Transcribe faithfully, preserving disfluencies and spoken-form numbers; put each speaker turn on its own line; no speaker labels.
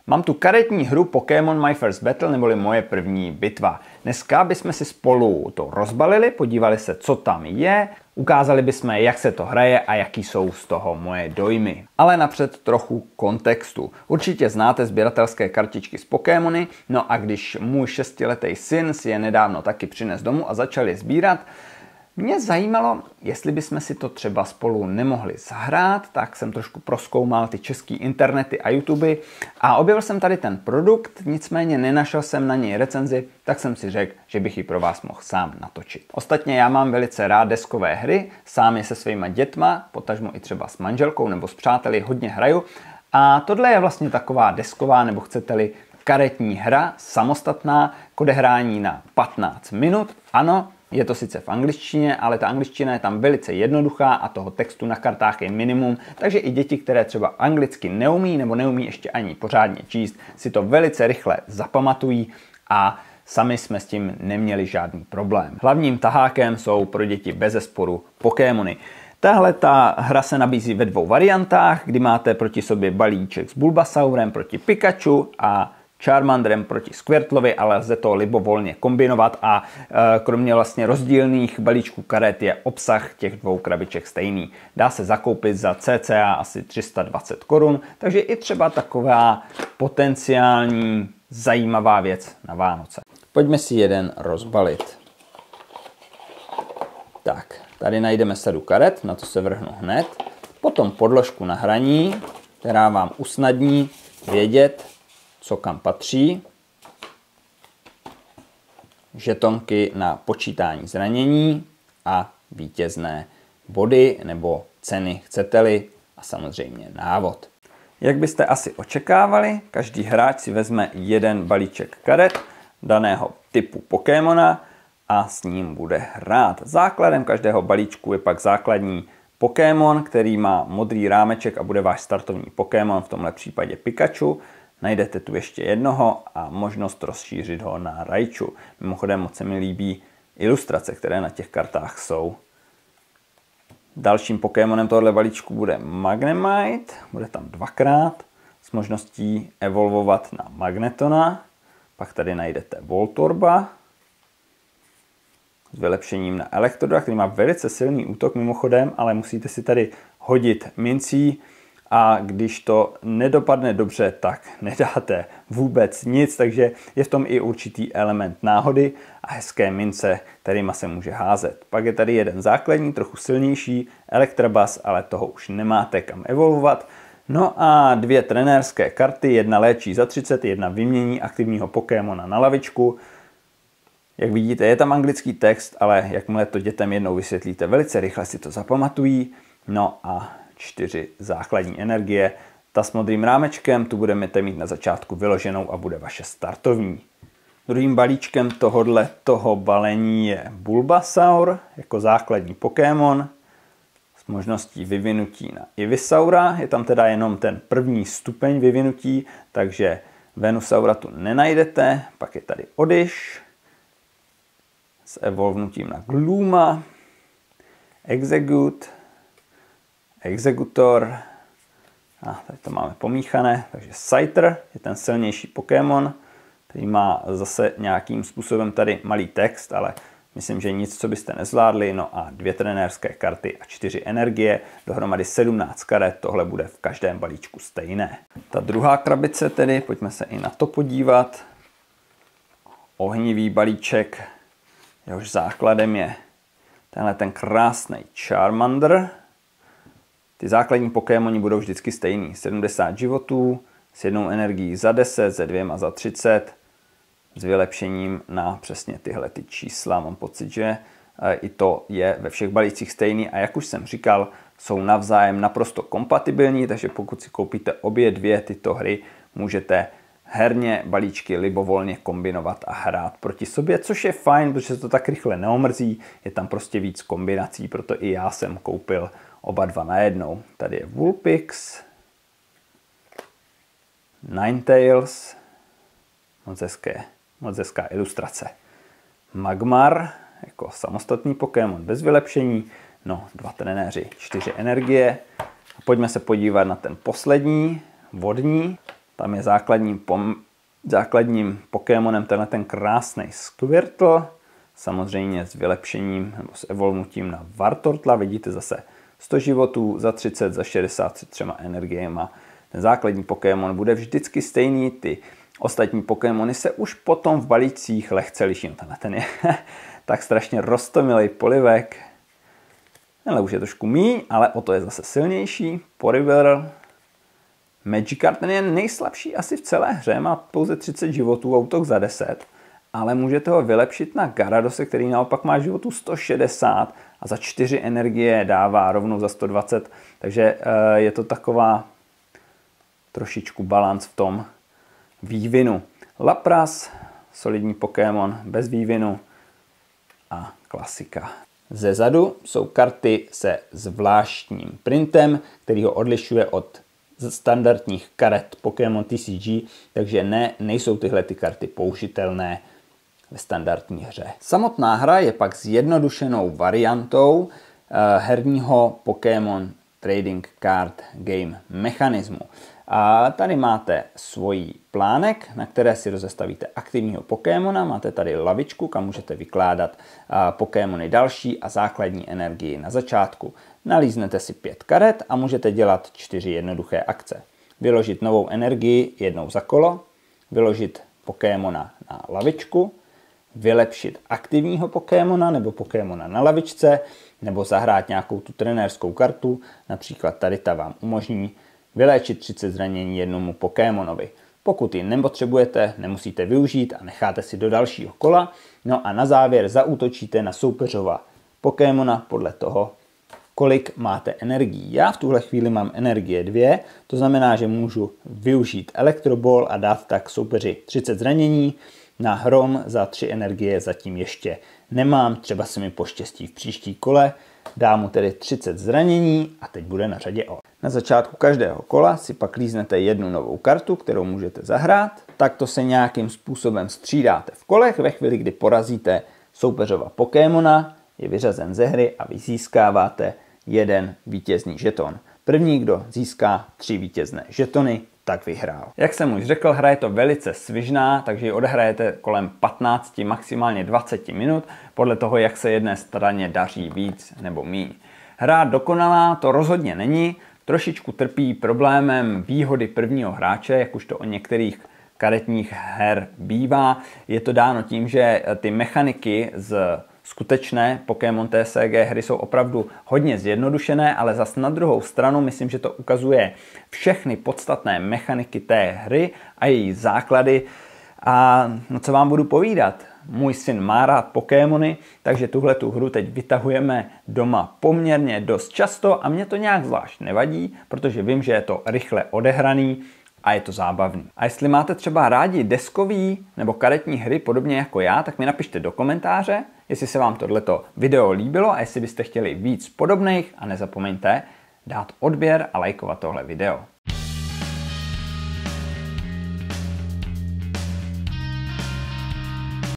Mám tu karetní hru Pokémon My First Battle, neboli Moje první bitva. Dneska bychom si spolu to rozbalili, podívali se, co tam je, ukázali bychom, jak se to hraje a jaký jsou z toho moje dojmy. Ale napřed trochu kontextu. Určitě znáte sběratelské kartičky z Pokémony, no a když můj šestiletý syn si je nedávno taky přines domů a začal je sbírat, mě zajímalo, jestli bychom si to třeba spolu nemohli zahrát, tak jsem trošku prozkoumal ty český internety a YouTube a objevil jsem tady ten produkt, nicméně nenašel jsem na něj recenzi, tak jsem si řekl, že bych ji pro vás mohl sám natočit. Ostatně já mám velice rád deskové hry, sám je se svýma dětma, potažmo i třeba s manželkou nebo s přáteli hodně hraju a tohle je vlastně taková desková nebo chcete-li karetní hra, samostatná, k odehrání na patnáct minut, ano. Je to sice v angličtině, ale ta angličtina je tam velice jednoduchá a toho textu na kartách je minimum, takže i děti, které třeba anglicky neumí nebo neumí ještě ani pořádně číst, si to velice rychle zapamatují a sami jsme s tím neměli žádný problém. Hlavním tahákem jsou pro děti bezesporu Pokémony. Tahle ta hra se nabízí ve dvou variantách, kdy máte proti sobě balíček s Bulbasaurem proti Pikachu a Charmanderem proti Squirtlovi, ale lze to libovolně kombinovat a e, kromě vlastně rozdílných balíčků karet je obsah těch dvou krabiček stejný. Dá se zakoupit za cca asi tři sta dvacet korun, takže i třeba taková potenciální zajímavá věc na Vánoce. Pojďme si jeden rozbalit. Tak, tady najdeme sadu karet, na to se vrhnu hned. Potom podložku na hraní, která vám usnadní vědět, co kam patří, žetonky na počítání zranění a vítězné body nebo ceny, chcete-li, a samozřejmě návod. Jak byste asi očekávali, každý hráč si vezme jeden balíček karet daného typu Pokémona a s ním bude hrát. Základem každého balíčku je pak základní Pokémon, který má modrý rámeček a bude váš startovní Pokémon, v tomhle případě Pikachu. Najdete tu ještě jednoho a možnost rozšířit ho na Raichu. Mimochodem moc se mi líbí ilustrace, které na těch kartách jsou. Dalším Pokémonem tohoto balíčku bude Magnemite, bude tam dvakrát s možností evolvovat na Magnetona. Pak tady najdete Voltorba s vylepšením na Elektrodra, který má velice silný útok mimochodem, ale musíte si tady hodit mincí. A když to nedopadne dobře, tak nedáte vůbec nic, takže je v tom i určitý element náhody a hezké mince, kterýma se může házet. Pak je tady jeden základní, trochu silnější, Electabuzz, ale toho už nemáte kam evolvovat. No a dvě trenérské karty, jedna léčí za třicet, jedna vymění aktivního Pokémona na lavičku. Jak vidíte, je tam anglický text, ale jakmile to dětem jednou vysvětlíte, velice rychle si to zapamatují. No a čtyři základní energie. Ta s modrým rámečkem, tu budete mít na začátku vyloženou a bude vaše startovní. Druhým balíčkem tohodle toho balení je Bulbasaur jako základní Pokémon s možností vyvinutí na Ivysaura. Je tam teda jenom ten první stupeň vyvinutí, takže Venusaura tu nenajdete. Pak je tady Oddish s evolvnutím na Glooma, Execute, Executor, a tady to máme pomíchané, takže Scyther je ten silnější Pokémon, který má zase nějakým způsobem tady malý text, ale myslím, že nic, co byste nezvládli. No a dvě trenérské karty a čtyři energie, dohromady sedmnáct karet, tohle bude v každém balíčku stejné. Ta druhá krabice tedy, pojďme se i na to podívat. Ohnivý balíček, jehož základem je tenhle ten krásný Charmander. Ty základní Pokémoni budou vždycky stejný. sedmdesát životů, s jednou energií za deset, se dvěma za třicet, s vylepšením na přesně tyhle ty čísla. Mám pocit, že i to je ve všech balících stejný a jak už jsem říkal, jsou navzájem naprosto kompatibilní, takže pokud si koupíte obě dvě tyto hry, můžete herně balíčky libovolně kombinovat a hrát proti sobě, což je fajn, protože se to tak rychle neomrzí, je tam prostě víc kombinací, proto i já jsem koupil oba dva najednou. Tady je Vulpix, Ninetales, moc, hezké, moc hezká ilustrace. Magmar jako samostatný Pokémon bez vylepšení, no dva trenéři, čtyři energie. A pojďme se podívat na ten poslední, vodní. Tam je základním, pom- základním Pokémonem tenhle ten krásný Squirtle, samozřejmě s vylepšením nebo s evolnutím na Wartortla. Vidíte zase sto životů, za třicet, za šedesát se třema energiema. Ten základní Pokémon bude vždycky stejný, ty ostatní Pokémony se už potom v balících lehce liší. No tenhle ten je tak strašně roztomilej polivek. Tenhle už je trošku míň, ale o to je zase silnější. Poliwhirl. Magikarp, ten je nejslabší asi v celé hře, má pouze třicet životů, útok za deset, ale můžete ho vylepšit na Garadose, který naopak má životů sto šedesát a za čtyři energie dává rovnou za sto dvacet, takže je to taková trošičku balans v tom vývinu. Lapras, solidní Pokémon bez vývinu a klasika. Ze zadu jsou karty se zvláštním printem, který ho odlišuje od standardních karet Pokémon T C G, takže ne, nejsou tyhle ty karty použitelné ve standardní hře. Samotná hra je pak zjednodušenou variantou eh, herního Pokémon Trading Card Game mechanismu. A tady máte svůj plánek, na které si rozestavíte aktivního Pokémona. Máte tady lavičku, kam můžete vykládat Pokémony další a základní energii na začátku. Nalíznete si pět karet a můžete dělat čtyři jednoduché akce. Vyložit novou energii jednou za kolo, vyložit Pokémona na lavičku, vylepšit aktivního Pokémona nebo Pokémona na lavičce, nebo zahrát nějakou tu trenérskou kartu, například tady ta vám umožní vyléčit třicet zranění jednomu Pokémonovi. Pokud ji nepotřebujete, nemusíte využít a necháte si do dalšího kola. No a na závěr zaútočíte na soupeřova Pokémona podle toho, kolik máte energií. Já v tuhle chvíli mám energie dvě, to znamená, že můžu využít Elektroball a dát tak soupeři třicet zranění. Na Hrom za tři energie zatím ještě nemám, třeba se mi poštěstí v příští kole. Dám mu tedy třicet zranění a teď bude na řadě on. Na začátku každého kola si pak líznete jednu novou kartu, kterou můžete zahrát. Takto se nějakým způsobem střídáte v kolech. Ve chvíli, kdy porazíte soupeřova Pokémona, je vyřazen ze hry a vy získáváte jeden vítězný žeton. První, kdo získá tři vítězné žetony, tak vyhrál. Jak jsem už řekl, hra je to velice svižná, takže ji odehrajete kolem patnáct, maximálně dvacet minut, podle toho, jak se jedné straně daří víc nebo míň. Hra dokonalá to rozhodně není, trošičku trpí problémem výhody prvního hráče, jak už to o některých karetních her bývá. Je to dáno tím, že ty mechaniky z skutečné Pokémon T C G hry jsou opravdu hodně zjednodušené, ale zas na druhou stranu myslím, že to ukazuje všechny podstatné mechaniky té hry a její základy. A no co vám budu povídat? Můj syn má rád Pokémony, takže tuhle tu hru teď vytahujeme doma poměrně dost často a mě to nějak zvlášť nevadí, protože vím, že je to rychle odehraný a je to zábavný. A jestli máte třeba rádi deskový nebo karetní hry podobně jako já, tak mi napište do komentáře, jestli se vám tohleto video líbilo a jestli byste chtěli víc podobných a nezapomeňte dát odběr a lajkovat tohle video.